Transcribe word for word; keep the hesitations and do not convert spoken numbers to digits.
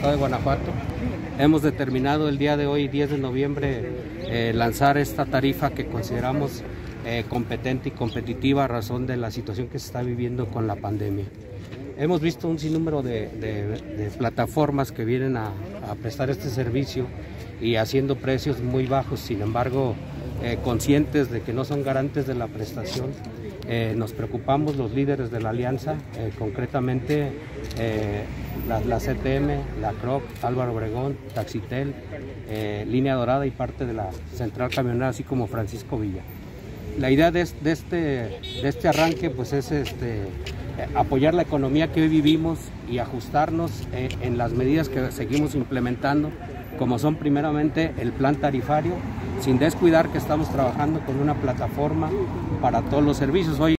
estado de Guanajuato. Hemos determinado el día de hoy, diez de noviembre, eh, lanzar esta tarifa que consideramos eh, competente y competitiva a razón de la situación que se está viviendo con la pandemia. Hemos visto un sinnúmero de, de, de plataformas que vienen a, a prestar este servicio y haciendo precios muy bajos. Sin embargo, eh, conscientes de que no son garantes de la prestación, eh, nos preocupamos los líderes de la alianza, eh, concretamente eh, la, la C T M, la C R O C, Álvaro Obregón, Taxitel, eh, Línea Dorada y parte de la Central Camionera, así como Francisco Villa. La idea de, de, este, de este arranque pues es este, apoyar la economía que hoy vivimos y ajustarnos eh, en las medidas que seguimos implementando, como son primeramente el plan tarifario, sin descuidar que estamos trabajando con una plataforma para todos los servicios. Hoy